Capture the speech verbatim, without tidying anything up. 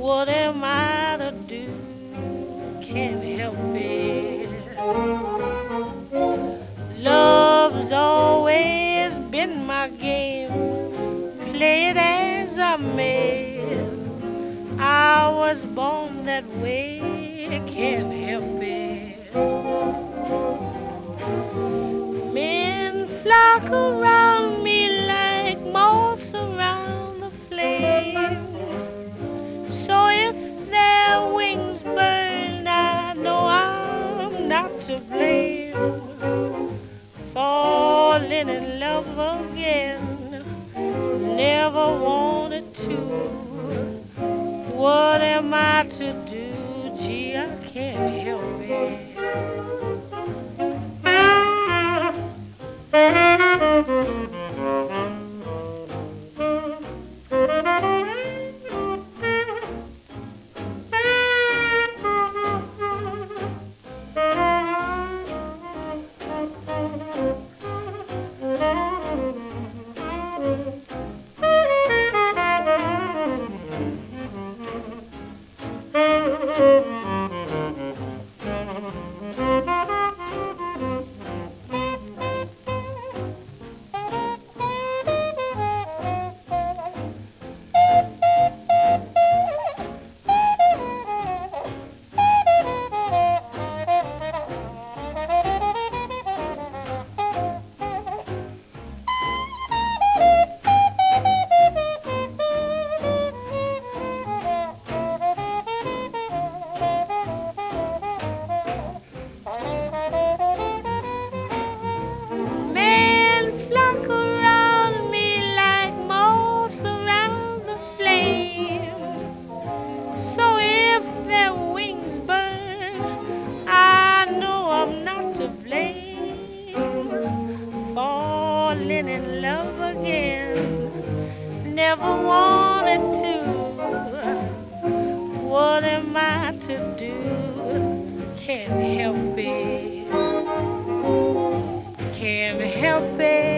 What am I to do? Can't help it. Love's always been my game. Play it as I may. I was born that way. Can't help it. Men flock around me like moths around the flame. So if their wings burn, I know I'm not to blame. Falling in love again, never wanted to. What am I to do? Gee, I can't help it. Falling in love again, never wanted to. What am I to do? Can't help it. Can't help it.